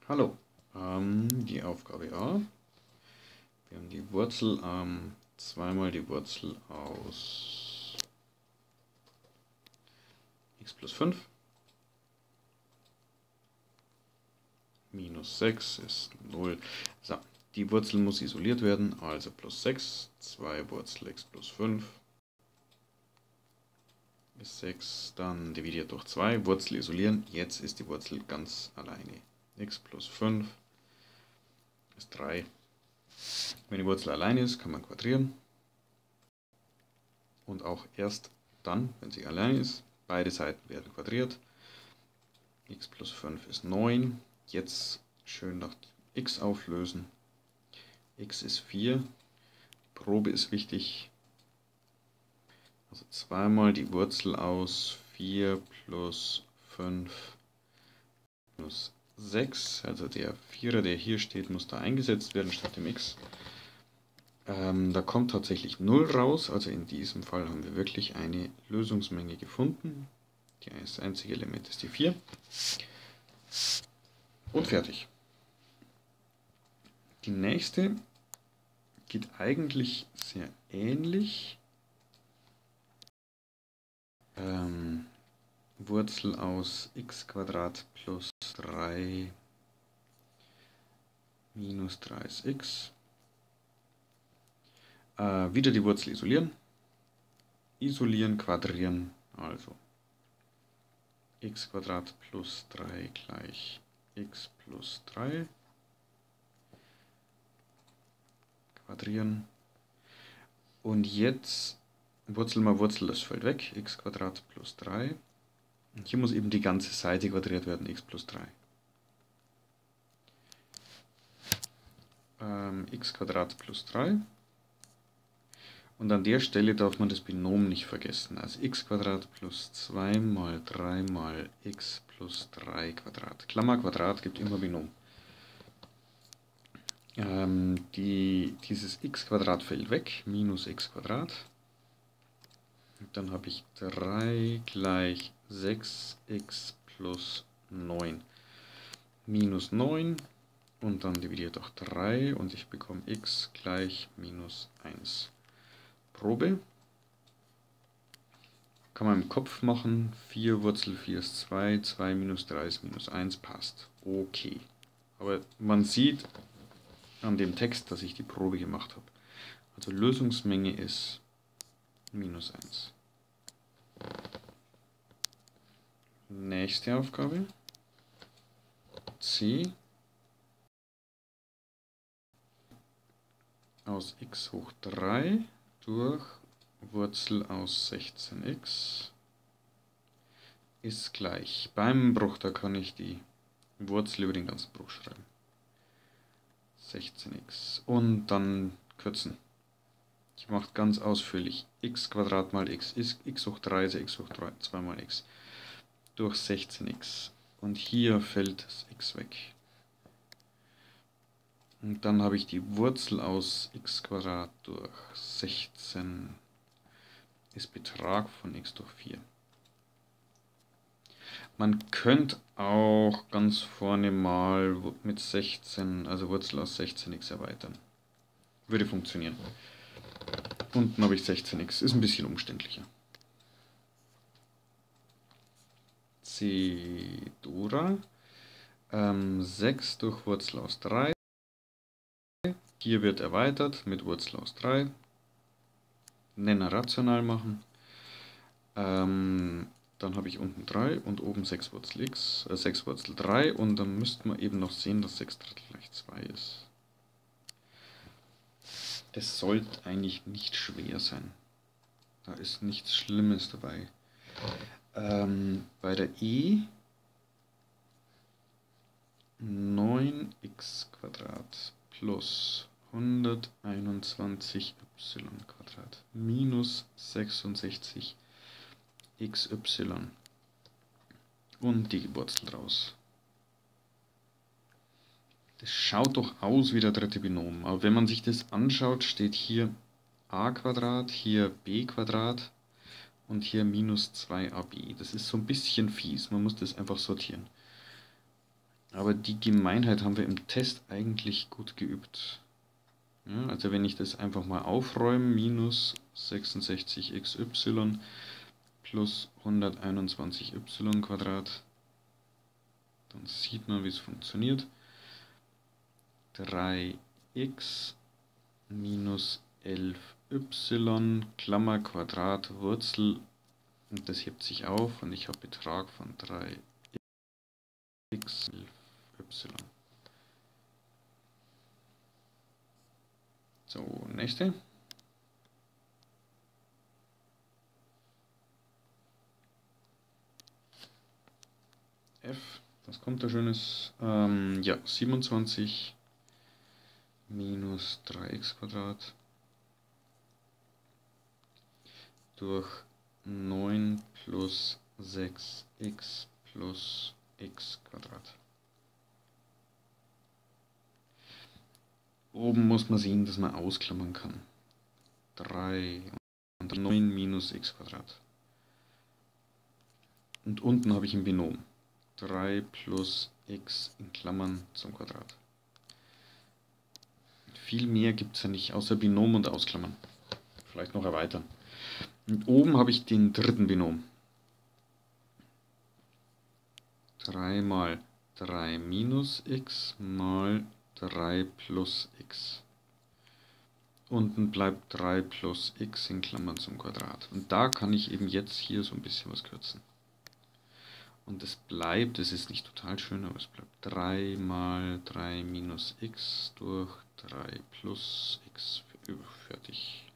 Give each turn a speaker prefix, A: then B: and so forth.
A: Hallo, die Aufgabe A. Wir haben die Wurzel, zweimal die Wurzel aus x plus 5. Minus 6 ist 0. So, die Wurzel muss isoliert werden, also plus 6, 2 Wurzel x plus 5 ist 6, dann dividiert durch 2, Wurzel isolieren, jetzt ist die Wurzel ganz alleine. X plus 5 ist 3. Wenn die Wurzel alleine ist, kann man quadrieren. Und auch erst dann, wenn sie alleine ist, beide Seiten werden quadriert. X plus 5 ist 9. Jetzt schön nach x auflösen. X ist 4. Probe ist wichtig. Also zweimal die Wurzel aus 4 plus 5 minus 6. Also der Vierer, der hier steht, muss da eingesetzt werden statt dem x. Da kommt tatsächlich 0 raus. Also in diesem Fall haben wir wirklich eine Lösungsmenge gefunden. Das einzige Element ist die 4. Und fertig. Die nächste geht eigentlich sehr ähnlich. Wurzel aus x² plus 3 minus 3 ist x. Wieder die Wurzel isolieren. Isolieren, quadrieren, also x² plus 3 gleich x plus 3. Quadrieren. Und jetzt Wurzel mal Wurzel, das fällt weg. x² plus 3. Und hier muss eben die ganze Seite quadriert werden, x plus 3. x² plus 3. Und an der Stelle darf man das Binom nicht vergessen. Also x² plus 2 mal 3 mal x plus 3 Quadrat. Klammer Quadrat gibt immer Binom. Dieses x² fällt weg, minus x². Und dann habe ich 3 gleich 6x plus 9. Minus 9 und dann dividiert durch 3 und ich bekomme x gleich minus 1. Probe. Kann man im Kopf machen. 4 Wurzel 4 ist 2, 2 minus 3 ist minus 1, passt. Okay. Aber man sieht an dem Text, dass ich die Probe gemacht habe. Also Lösungsmenge ist minus 1. Nächste Aufgabe. C aus x hoch 3 durch Wurzel aus 16x ist gleich. Beim Bruch, da kann ich die Wurzel über den ganzen Bruch schreiben. 16x. Und dann kürzen. Ich mache ganz ausführlich. x² mal x ist x hoch 3, also x hoch 3, 2 mal x. Durch 16x. Und hier fällt das x weg. Und dann habe ich die Wurzel aus x² durch 16 ist Betrag von x durch 4. Man könnte auch ganz vorne mal mit 16, also Wurzel aus 16x erweitern. Würde funktionieren. Unten habe ich 16x, ist ein bisschen umständlicher. C Dora. 6 durch Wurzel aus 3. Hier wird erweitert mit Wurzel aus 3. Nenner rational machen. Dann habe ich unten 3 und oben 6 Wurzel x, 6 Wurzel 3 und dann müsste man eben noch sehen, dass 6 Drittel gleich 2 ist. Das sollte eigentlich nicht schwer sein. Da ist nichts Schlimmes dabei. Bei der E 9x² plus 121y² minus 66 xy und die Wurzel draus. Das schaut doch aus wie der dritte Binom, aber wenn man sich das anschaut, steht hier a², hier b² und hier minus 2ab. Das ist so ein bisschen fies, man muss das einfach sortieren. Aber die Gemeinheit haben wir im Test eigentlich gut geübt. Ja, also wenn ich das einfach mal aufräume, minus 66xy plus 121y², dann sieht man, wie es funktioniert. 3x minus 11y, Klammer, Quadrat, Wurzel, und das hebt sich auf und ich habe Betrag von 3x, 11y. So, nächste. F, was kommt da Schönes? Ja, 27 minus 3x² durch 9 plus 6x plus x². Oben muss man sehen, dass man ausklammern kann. 3 und 9 minus x². Und unten habe ich ein Binom. 3 plus x in Klammern zum Quadrat. Viel mehr gibt es ja nicht, außer Binom und Ausklammern. Vielleicht noch erweitern. Und oben habe ich den dritten Binom. 3 mal 3 minus x mal 3 plus x. Unten bleibt 3 plus x in Klammern zum Quadrat. Und da kann ich eben jetzt hier so ein bisschen was kürzen. Und es bleibt, es ist nicht total schön, aber es bleibt 3 mal 3 minus x durch 3 plus x. Fertig.